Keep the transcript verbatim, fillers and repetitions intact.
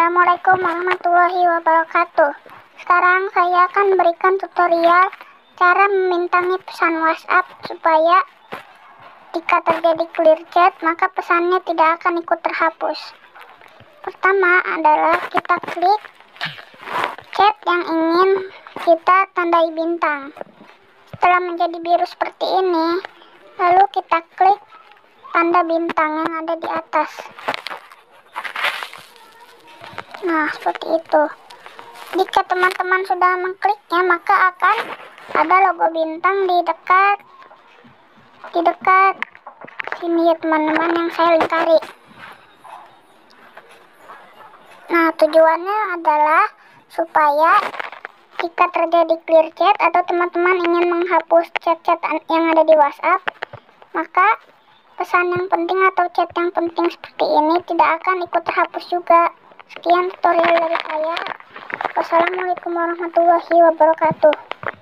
Assalamualaikum warahmatullahi wabarakatuh. Sekarang saya akan berikan tutorial cara memintangi pesan WhatsApp supaya jika terjadi clear chat maka pesannya tidak akan ikut terhapus. Pertama adalah kita klik chat yang ingin kita tandai bintang. Setelah menjadi biru seperti ini, lalu kita klik tanda bintang yang ada di atas. Nah, seperti itu. Jika teman-teman sudah mengkliknya, maka akan ada logo bintang di dekat di dekat sini ya teman-teman, yang saya lingkari. Nah, tujuannya adalah supaya jika terjadi clear chat atau teman-teman ingin menghapus chat-chat yang ada di WhatsApp, maka pesan yang penting atau chat yang penting seperti ini tidak akan ikut terhapus juga. Sekian tutorial dari saya. Wassalamualaikum warahmatullahi wabarakatuh.